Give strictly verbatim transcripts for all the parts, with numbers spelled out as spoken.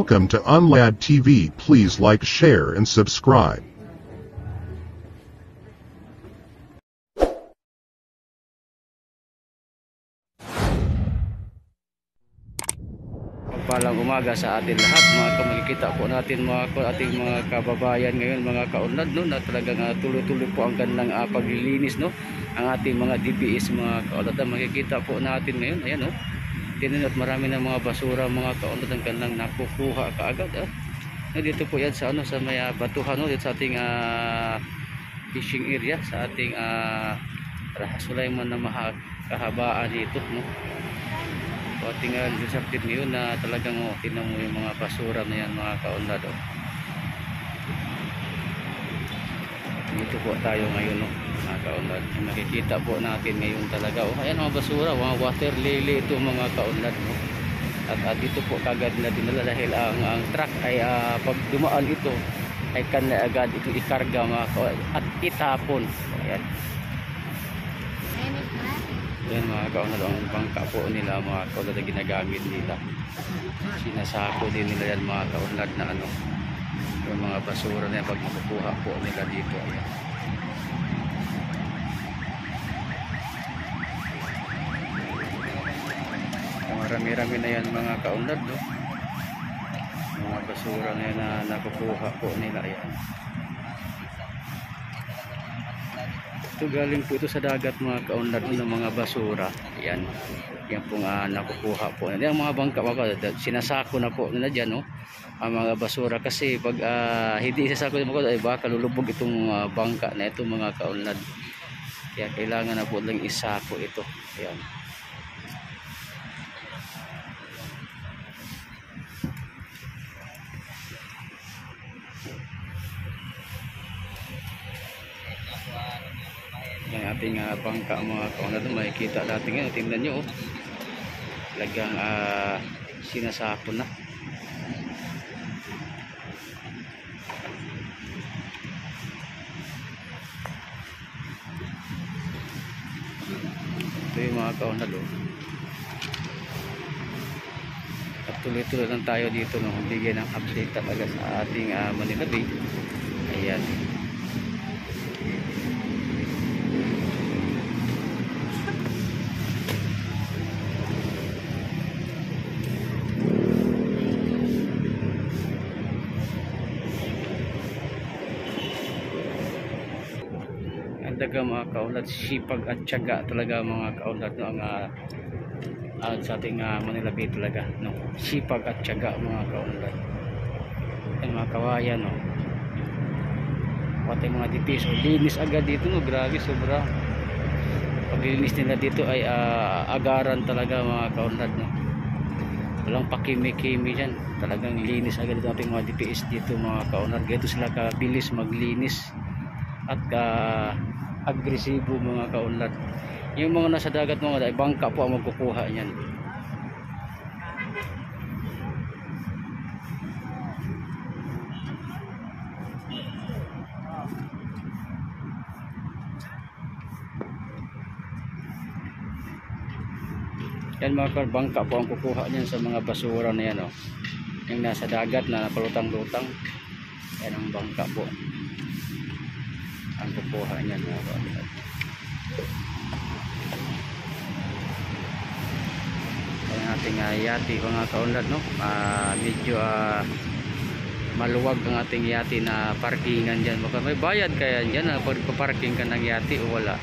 Welcome to U N L A D T V. Please like, share, and subscribe. Palang umaga sa atin lahat, mga makikita po natin mga ating mga kababayan ngayon, mga kaunlad, no, na talagang uh, tuloy-tuloy po ang kanilang uh, paglilinis, no, ang ating mga D P S, mga kaunlad. Makikita po natin ngayon, ayan, no, tinan at marami ng mga basura, mga kaunlad, ang kanilang nakukuha kaagad. Ah. Dito po yan sa ano, sa may uh, batuhan, no, dito sa ating uh, fishing area, sa ating uh, Sulaiman na mahakahabaan dito, no. So, ating uh, disaptit ngayon na talagang oh, tinan mo yung mga basura na yan, mga kaunlad. Oh. Dito po tayo ngayon, no, mga kaunlad. Makikita po natin ngayon talaga. Oh, ayan mga basura, mga water lily ito, mga kaunlad. No? At, at dito po kagad na dinala dahil ang, ang truck ay uh, pag dumaan ito ay kanila agad ito ikarga, mga kaunlad, at itapon. Ayan. Yan mga kaunlad, ang bangka po nila, mga kaunlad, na ginagamit nila. Sinasako din nila yan, mga kaunlad, na ano, yung mga basura na yan pag makukuha po nila dito. Ayan. Marami-rami na yan, mga kaunlad, no? Mga basura na yan na nakukuha po nila. Ayan. Ito galing po ito sa dagat, mga kaunlad, ng mga basura. Yan. Yan pong uh, nakukuha po. Yan mga bangka, mga, sinasako na po nila dyan, no? Ang mga basura. Kasi pag uh, hindi isasako nila, ay baka lulubog itong uh, bangka na ito, mga kaunlad. Kaya kailangan na po lang isako ito. Yan. Yung ating uh, bangka, mga kaunlad, makikita natin ngayon. Tingnan nyo, oh. Talagang uh, sinasako na. Ito yung mga kaunlad, oh. At tuloy-tuloy lang tayo dito, no, bigyan ng update talaga sa ating uh, Manila Bay. Ayan. Talaga mga kaunlad, sipag at tiyaga talaga, mga kaunlad, no, ang uh, uh, sa ating uh, Manila Bay talaga, no, sipag at tiyaga, mga kaunlad. Ang mga kawayan, no, pati mga D P S, oh, linis agad dito, no, grabe, sobra. Paglilinis nila dito ay uh, agaran talaga, mga kaunlad, no, walang pakimi-kimi dyan, talagang linis agad dito ating mga D P S dito, mga kaunlad. Ganito sila kabilis maglinis at uh, agresibo, mga kaunlad. Yung mga nasa dagat, mga ay bangka po ang magkukuha niyan. Yan, mga bangka po ang kukuha niyan sa mga basura na yan, oh. Yung nasa dagat na palutang-lutang, yan ang bangka po ang kukuha niyan, mga kaunlad. Ang ating uh, yati, mga kaunlad, no, uh, medyo uh, maluwag ang ating yati na parkingan dyan. Baka may bayad kaya dyan na pag parking ka ng yati o wala.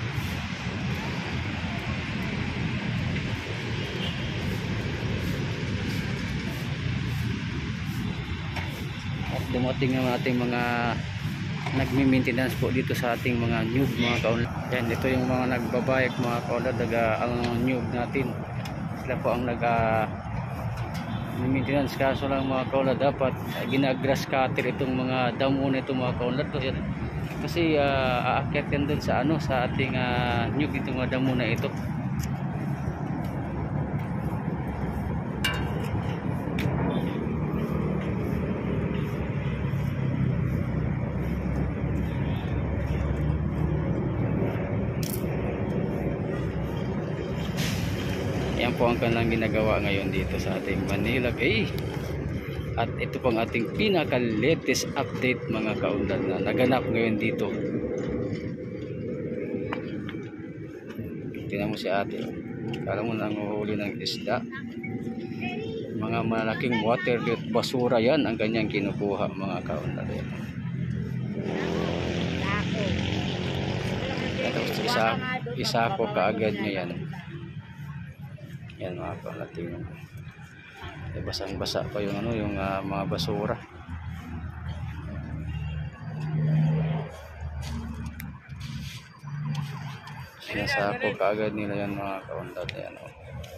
At dumating ang ating mga nagmi-maintenance po dito sa ating mga nyug, mga kaunlad. Yan, ito yung mga nagbabayek, mga kaunlad, naga, ang nyug natin. Sila po ang nag uh, maintenance. Kaso lang, mga kaunlad, dapat uh, ginagrass cutter itong mga damo na ito, mga kaunlad. Kasi uh, aakyat yan dun sa ano, sa ating uh, nyug, itong mga damo na ito. Yan po ang kanilang ginagawa ngayon dito sa ating Manila Bay. At ito pang ating pinaka latest update mga kaunlad na naganap ngayon dito. Tingnan mo si ate, kala mo nanguhuli ng isda. Mga malaking water basura yan ang kanyang kinukuha mga kaunlad. Tapos isa, isa ko kaagad niya yan. Yan mga kaunlad, tingnan mo. E, basang basa pa yung ano, yung uh, mga basura. Sinasako kaagad nila yan mga kaunlad. Yan, oh.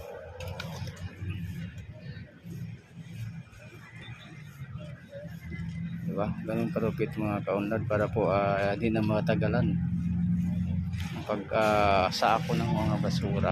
Diba? Ganun kalupit mga kaunlad para po uh, di na matagalan ang pag uh, sako ng mga basura.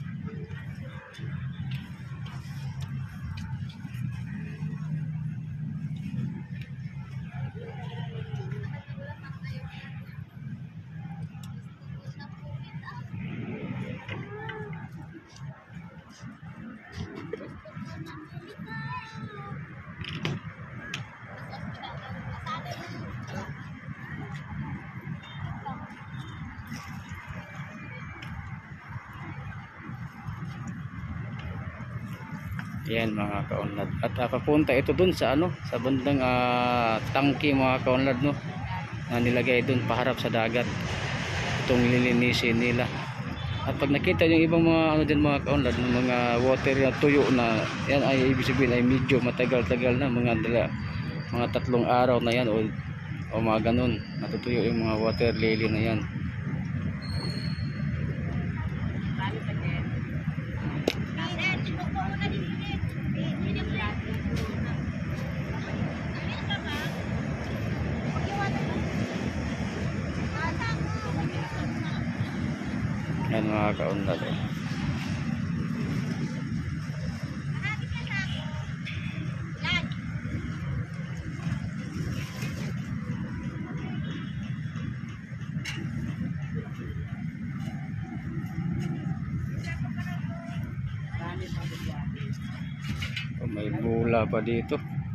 Yan mga kaunlad. At uh, papunta ito dun sa ano, sa bandang uh, tangke mga kaunlad, no, na nilagay dun paharap sa dagat. Itong lilinisin nila. At pag nakita yung ibang mga ano din mga kaunlad, mga water na tuyo na yan, ay ibig sabihin ay medyo matagal-tagal na, mga dala, mga tatlong araw na yan o, o mga ganun, natutuyo yung mga water lily na yan. Yan mga kaunlad. Oh, may bula pa dito.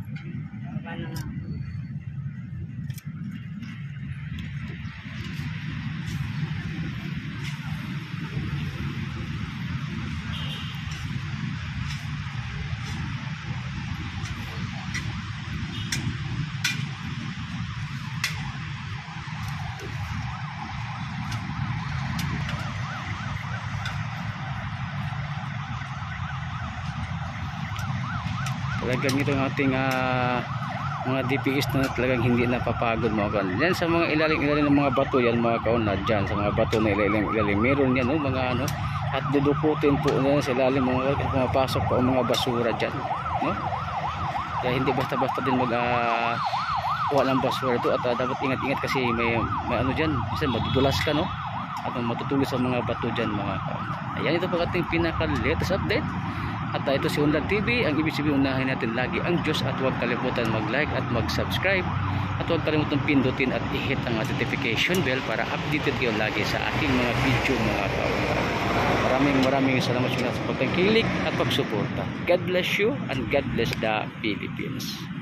Talagang ito ang ating uh, mga D P S na talagang hindi napapagod mga kaunlad. Yan sa mga ilalim-ilalim ng mga bato yan mga kaunlad, dyan sa mga bato na ilalim-ilalim meron yan, no, mga ano, at dudukutin po yan sa ilalim mga pumapasok pa ang mga basura dyan, no? Kaya hindi basta-basta din mag uh, kuha ng basura ito, at uh, dapat ingat-ingat kasi may, may ano dyan, kasi madudulas ka, no, at matutuloy sa mga bato dyan mga kaunlad. Ayan, ito po ating pinaka latest update. At uh, ito si U N L A D T V, ang ibig sabihin unahin natin lagi ang Diyos, at huwag kalimutan mag-like at mag-subscribe, at huwag kalimutan pindutin at i-hit ang notification bell para updated kayo lagi sa aking mga video mga kaunlad. Maraming maraming salamat sa pagtangkilik at pagsuporta. God bless you and God bless the Philippines.